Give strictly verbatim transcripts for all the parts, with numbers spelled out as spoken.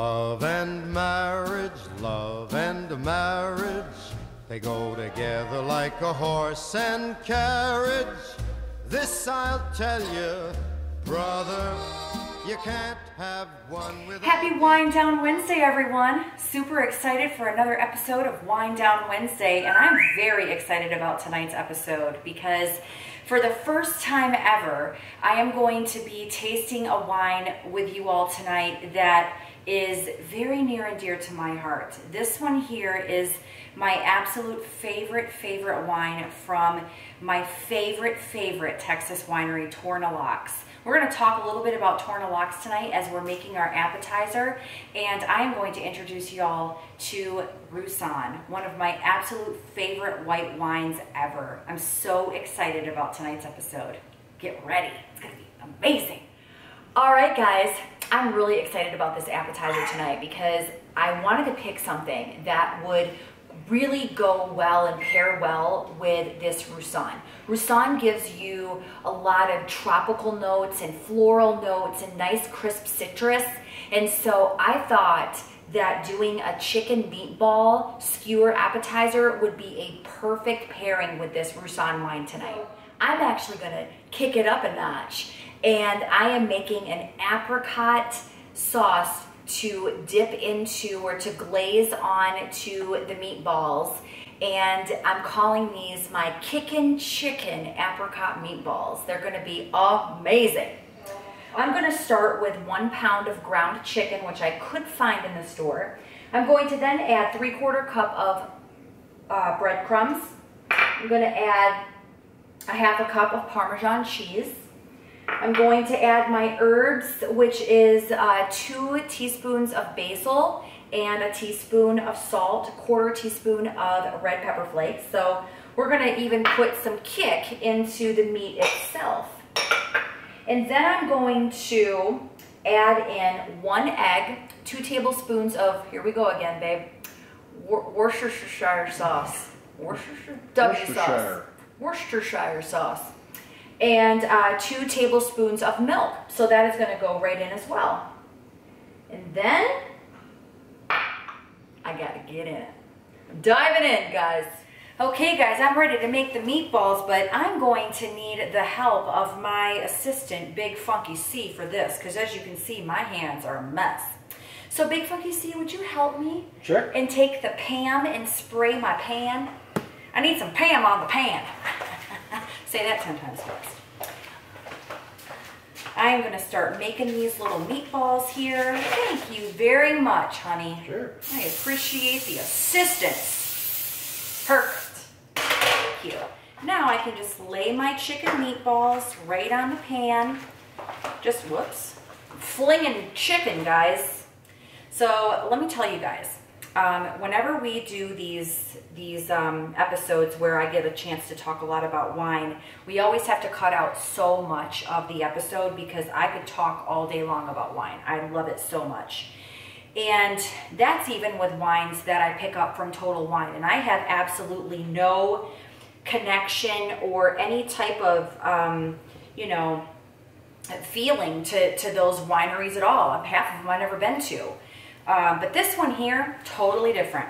Love and marriage, love and marriage, they go together like a horse and carriage. This I'll tell you, brother, you can't have one without... Happy Wine Down Wednesday, everyone. Super excited for another episode of Wine Down Wednesday, and I'm very excited about tonight's episode because for the first time ever, I am going to be tasting a wine with you all tonight that is very near and dear to my heart. This one here is my absolute favorite, favorite wine from my favorite, favorite Texas winery, Torr Na Lochs. We're going to talk a little bit about Torr Na Lochs tonight as we're making our appetizer, and I am going to introduce y'all to Rousanne, one of my absolute favorite white wines ever. I'm so excited about tonight's episode. Get ready. It's going to be amazing. All right, guys. I'm really excited about this appetizer tonight because I wanted to pick something that would really go well and pair well with this Rousanne. Rousanne gives you a lot of tropical notes and floral notes and nice crisp citrus. And so I thought that doing a chicken meatball skewer appetizer would be a perfect pairing with this Rousanne wine tonight. I'm actually gonna kick it up a notch, and I am making an apricot sauce to dip into or to glaze on to the meatballs, and I'm calling these my Kickin chicken apricot meatballs. They're going to be amazing. I'm going to start with one pound of ground chicken, which I could find in the store. I'm going to then add three quarter cup of uh, breadcrumbs. I'm going to add a half a cup of Parmesan cheese. I'm going to add my herbs, which is uh, two teaspoons of basil and a teaspoon of salt, a quarter teaspoon of red pepper flakes. So we're going to even put some kick into the meat itself. And then I'm going to add in one egg, two tablespoons of, here we go again, babe, Wor Worcestershire sauce. Worcestershire? W sauce. Worcestershire sauce. And uh, two tablespoons of milk. So that is going to go right in as well. And then I got to get in it. I'm diving in, guys. Okay, guys, I'm ready to make the meatballs, but I'm going to need the help of my assistant, Big Funky C, for this, because as you can see, my hands are a mess. So, Big Funky C, would you help me? Sure. And take the Pam and spray my pan? I need some Pam on the pan. Say that ten times fast. I am going to start making these little meatballs here. Thank you very much, honey. Sure. I appreciate the assistance. Perfect. Thank you. Now I can just lay my chicken meatballs right on the pan. Just, whoops, flinging chicken, guys. So let me tell you guys, um, whenever we do these these um, episodes where I get a chance to talk a lot about wine, we always have to cut out so much of the episode because I could talk all day long about wine. I love it so much. And that's even with wines that I pick up from Total Wine. And I have absolutely no connection or any type of, um, you know, feeling to, to those wineries at all. Half of them I've never been to. Uh, but this one here, totally different.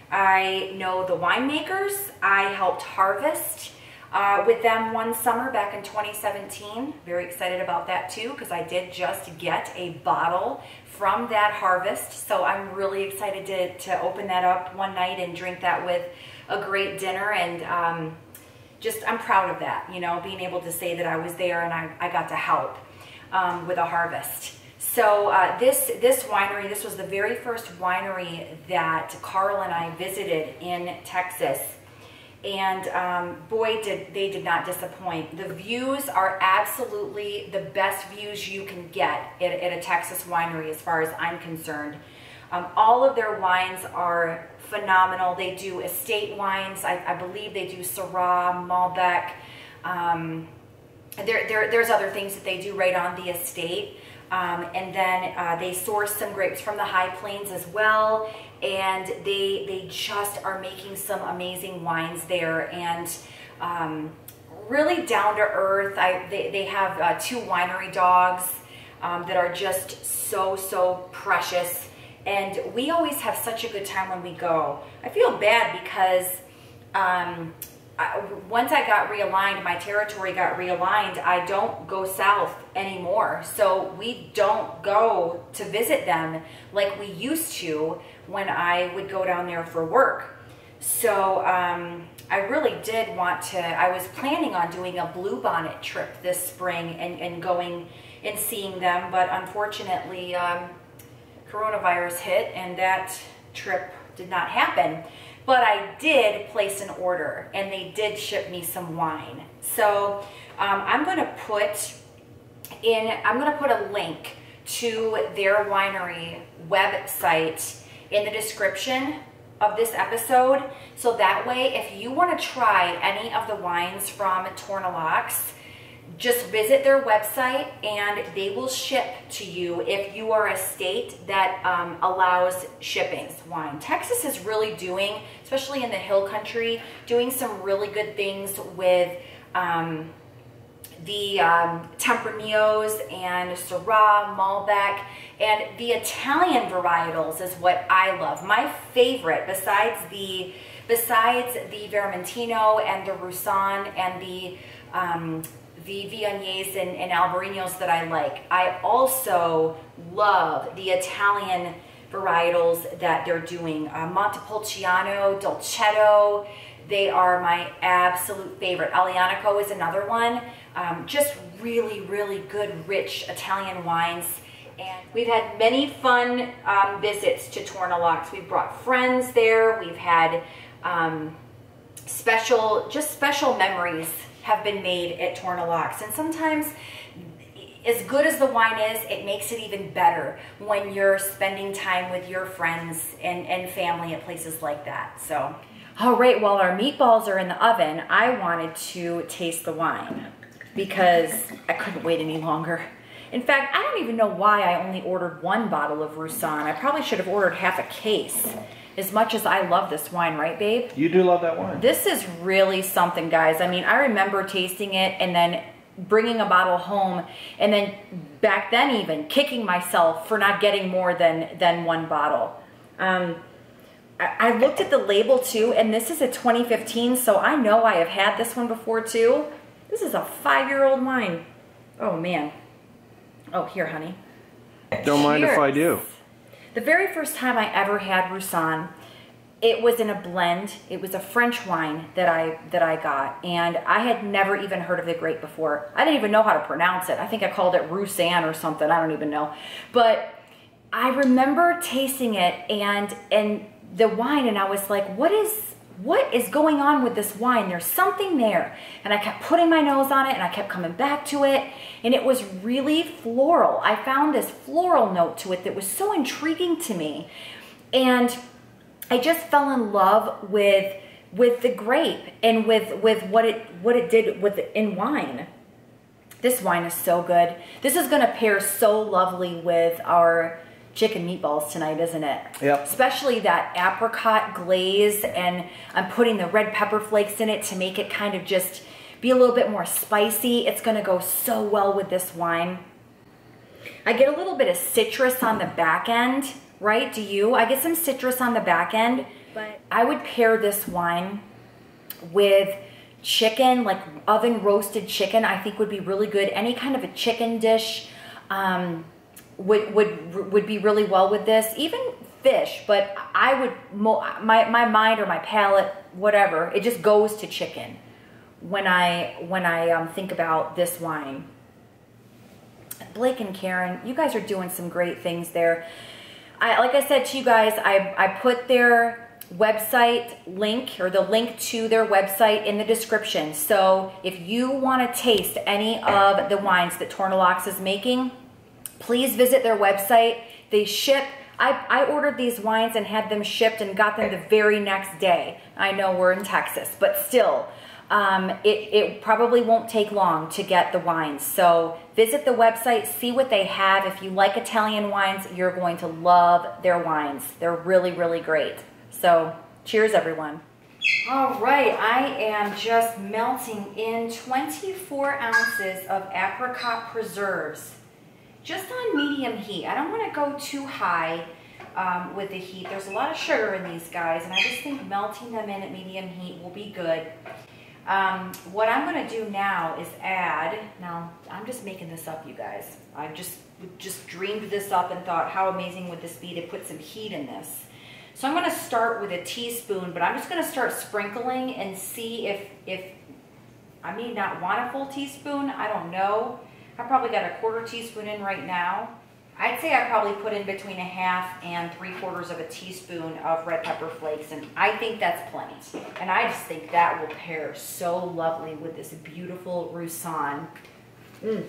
I know the winemakers. I helped harvest uh, with them one summer back in twenty seventeen. Very excited about that too, because I did just get a bottle from that harvest. So I'm really excited to, to open that up one night and drink that with a great dinner. And um, just, I'm proud of that, you know, being able to say that I was there and I, I got to help um, with a harvest. So uh, this, this winery, this was the very first winery that Carl and I visited in Texas. And um, boy, did they did not disappoint. The views are absolutely the best views you can get at, at a Texas winery as far as I'm concerned. Um, all of their wines are phenomenal. They do estate wines. I, I believe they do Syrah, Malbec. Um, there, there, there's other things that they do right on the estate. Um, and then uh, they source some grapes from the high plains as well, and they they just are making some amazing wines there, and um, really down to earth. I they, they have uh, two winery dogs um, that are just so so precious, and we always have such a good time when we go. I feel bad because um, I, once I got realigned, my territory got realigned, I don't go south anymore. So we don't go to visit them like we used to when I would go down there for work. So um, I really did want to, I was planning on doing a bluebonnet trip this spring and, and going and seeing them, but unfortunately um, coronavirus hit and that trip did not happen. But I did place an order and they did ship me some wine. So um, I'm going to put in, I'm going to put a link to their winery website in the description of this episode. So that way, if you want to try any of the wines from Torr Na Lochs, just visit their website and they will ship to you if you are a state that um, allows shipping wine. Texas is really doing, especially in the hill country, doing some really good things with um, the um, Tempranillos and Syrah, Malbec, and the Italian varietals is what I love. My favorite, besides the besides the Vermentino and the Rousanne and the um, the Viogniers and, and Albarenos that I like, I also love the Italian varietals that they're doing. Uh, Montepulciano, Dolcetto, they are my absolute favorite. Aglianico is another one. Um, just really, really good, rich Italian wines. And we've had many fun um, visits to Torr Na Lochs. We've brought friends there. We've had um, special, just special memories have been made at Torr Na Lochs. And sometimes, as good as the wine is, it makes it even better when you're spending time with your friends and, and family at places like that. So, all right, while our meatballs are in the oven, I wanted to taste the wine because I couldn't wait any longer. In fact, I don't even know why I only ordered one bottle of Rousanne. I probably should have ordered half a case, as much as I love this wine, right, babe? You do love that wine. This is really something, guys. I mean, I remember tasting it and then bringing a bottle home, and then back then even kicking myself for not getting more than, than one bottle. Um, I, I looked at the label too, and this is a twenty fifteen, so I know I have had this one before too. This is a five-year-old wine. Oh, man. Oh, here, honey. Don't mind if I do. The very first time I ever had Rousanne, it was in a blend. It was a French wine that I that I got, and I had never even heard of the grape before. I didn't even know how to pronounce it. I think I called it Rousanne or something. I don't even know. But I remember tasting it and and the wine, and I was like, what is what is going on with this wine? There's something there. And I kept putting my nose on it, and I kept coming back to it, and it was really floral. I found this floral note to it that was so intriguing to me. And I just fell in love with with the grape and with with what it what it did with it in wine. This wine is so good. This is going to pair so lovely with our chicken meatballs tonight, isn't it? Yep. Especially that apricot glaze, and I'm putting the red pepper flakes in it to make it kind of just be a little bit more spicy. It's going to go so well with this wine. I get a little bit of citrus on the back end, right? Do you? I get some citrus on the back end, but I would pair this wine with chicken, like oven roasted chicken. I think would be really good. Any kind of a chicken dish um, would would would be really well with this. Even fish, but I would my my mind or my palate, whatever, it just goes to chicken when I when I um, think about this wine. Blake and Karen, you guys are doing some great things there. I, like I said to you guys, I, I put their website link, or the link to their website, in the description. So if you want to taste any of the wines that Torr Na Lochs is making, please visit their website. They ship. I, I ordered these wines and had them shipped and got them the very next day. I know we're in Texas, but still, um, it, it probably won't take long to get the wines. So visit the website, see what they have. If you like Italian wines, you're going to love their wines. They're really, really great. So cheers, everyone. All right, I am just melting in twenty-four ounces of apricot preserves, just on medium heat. I don't want to go too high um, with the heat. There's a lot of sugar in these guys, and I just think melting them in at medium heat will be good. Um, what I'm gonna do now is add, now I'm just making this up, you guys. I just, just dreamed this up and thought how amazing would this be to put some heat in this. So I'm gonna start with a teaspoon, but I'm just gonna start sprinkling and see if, if I may not want a full teaspoon, I don't know. I probably got a quarter teaspoon in right now. I'd say I probably put in between a half and three quarters of a teaspoon of red pepper flakes, and I think that's plenty. And I just think that will pair so lovely with this beautiful Rousanne. Mm.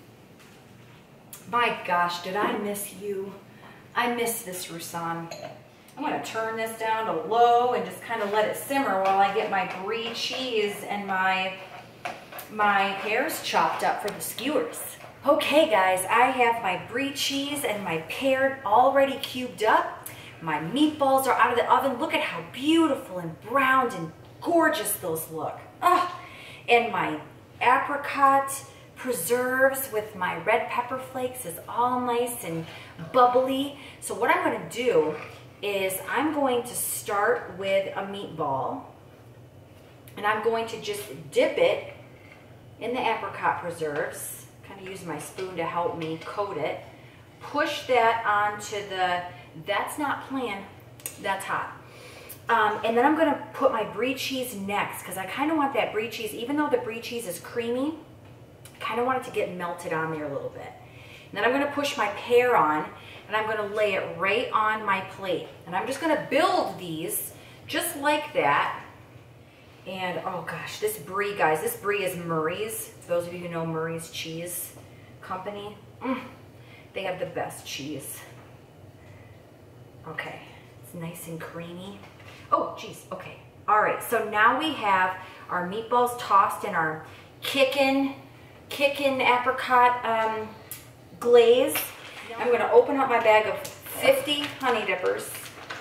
My gosh, did I miss you? I miss this Rousanne. I'm gonna turn this down to low and just kind of let it simmer while I get my brie cheese and my, my pears chopped up for the skewers. Okay guys, I have my brie cheese and my pear already cubed up. My meatballs are out of the oven. Look at how beautiful and browned and gorgeous those look. Oh, and my apricot preserves with my red pepper flakes is all nice and bubbly. So what I'm gonna do is I'm going to start with a meatball, and I'm going to just dip it in the apricot preserves. Kind of use my spoon to help me coat it. Push that onto the, that's not planned, that's hot. Um, and then I'm gonna put my brie cheese next, because I kind of want that brie cheese, even though the brie cheese is creamy, I kind of want it to get melted on there a little bit. And then I'm gonna push my pear on, and I'm gonna lay it right on my plate. And I'm just gonna build these just like that. And oh gosh, this brie, guys, this brie is Murray's. For those of you who know Murray's Cheese Company, mm, they have the best cheese. Okay, it's nice and creamy. Oh, geez, okay. All right, so now we have our meatballs tossed in our Kickin, Kickin apricot um, glaze. I'm gonna open up my bag of fifty honey dippers.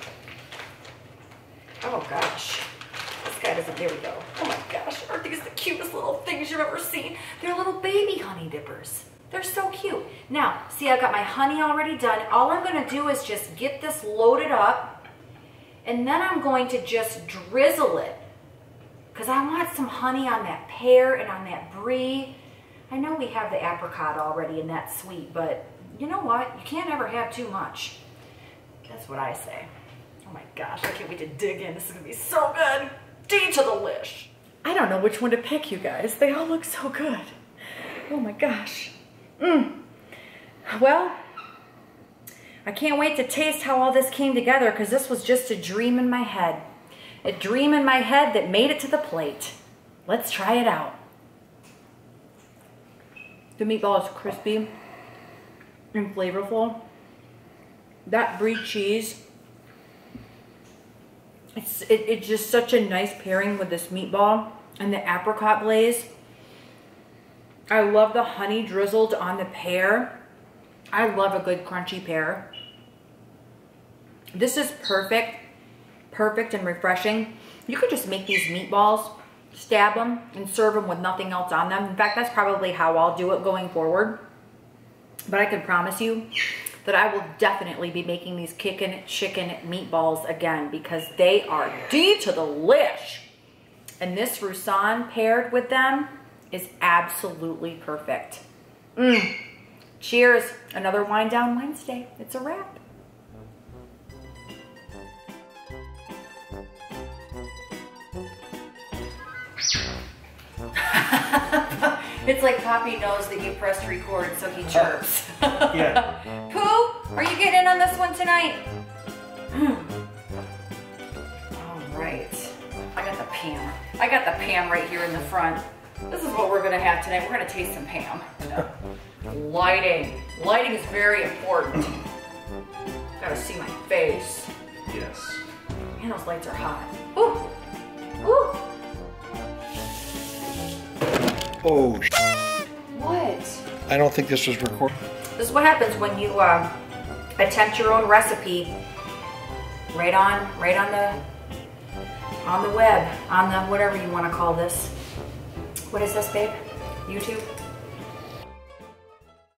Oh gosh. This guy doesn't, there we go. Oh my gosh, aren't these the cutest little things you've ever seen? They're little baby honey dippers. They're so cute. Now, see, I've got my honey already done. All I'm gonna do is just get this loaded up, and then I'm going to just drizzle it, because I want some honey on that pear and on that brie. I know we have the apricot already and that's sweet, but you know what? You can't ever have too much. That's what I say. Oh my gosh, I can't wait to dig in. This is gonna be so good. D to the lish. I don't know which one to pick, you guys. They all look so good. Oh my gosh. Mmm. Well, I can't wait to taste how all this came together, because this was just a dream in my head. A dream in my head that made it to the plate. Let's try it out. The meatball is crispy and flavorful. That brie cheese, it's, it, it's just such a nice pairing with this meatball and the apricot glaze. I love the honey drizzled on the pear. I love a good crunchy pear. This is perfect, perfect and refreshing. You could just make these meatballs, stab them, and serve them with nothing else on them. In fact, that's probably how I'll do it going forward. But I can promise you that I will definitely be making these Kickin chicken meatballs again, because they are D to the lish. And this Rousanne paired with them is absolutely perfect. Mmm. Cheers. Another Wine Down Wednesday. It's a wrap. It's like Poppy knows that you pressed record, so he chirps. Yeah. Pooh, are you getting in on this one tonight? All right. I got the Pam. I got the Pam right here in the front. This is what we're gonna have tonight. We're gonna taste some Pam. Lighting. Lighting is very important. Gotta see my face. Yes. Man, those lights are hot. Ooh. Ooh. Oh, What? I don't think this was recorded. This is what happens when you uh, attempt your own recipe right on, right on the, on the web, on the whatever you want to call this. What is this, babe? YouTube?